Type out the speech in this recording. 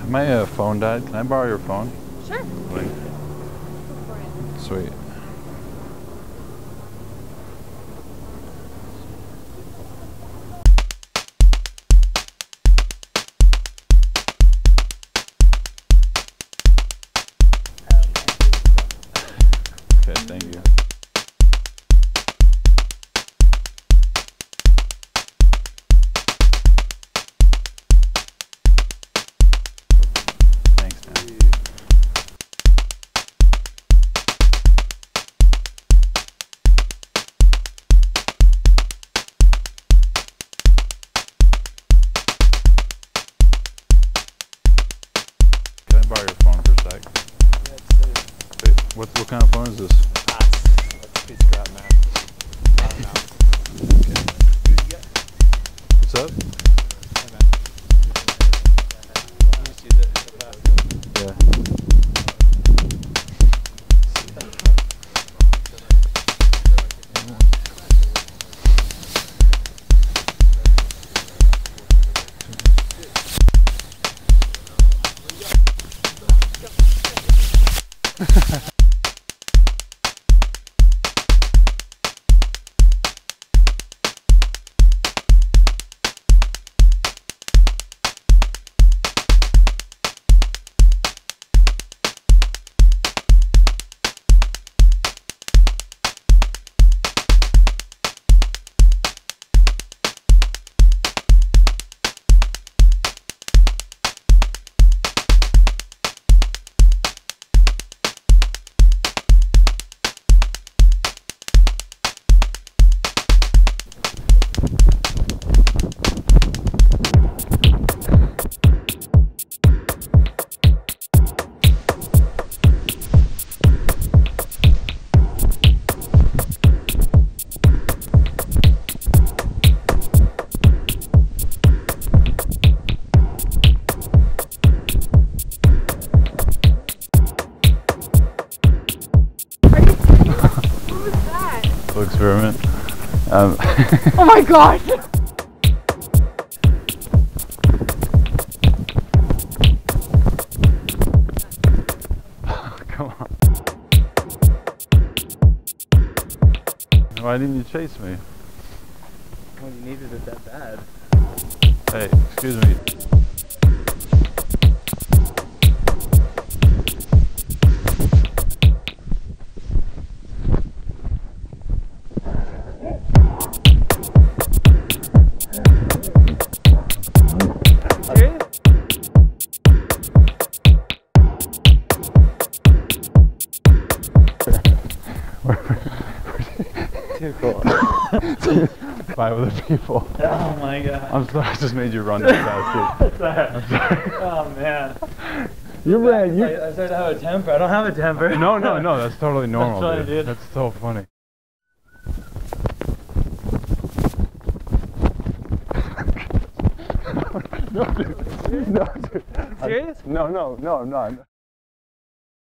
My phone died. Can I borrow your phone? Sure. Like, Go for it. sweet. Okay, thank you. Thanks, man. Can I borrow your phone for a sec? Wait, what kind of phone is this? That's a piece of crap, man. I don't know. What's up? Hey, man. Can you see the Yeah. Little experiment. Oh my god! Come on. Why didn't you chase me? Well, you needed it that bad. Hey, excuse me. Too cool. By other people. Oh my god. I'm sorry, I just made you run that fast. I'm sorry. Oh man. You ran. I started to have a temper. I don't have a temper. No, that's totally normal. That's funny, dude. dude. That's so funny. No, dude. Serious? No, I'm not.